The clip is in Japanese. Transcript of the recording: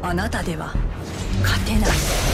あなたでは勝てない。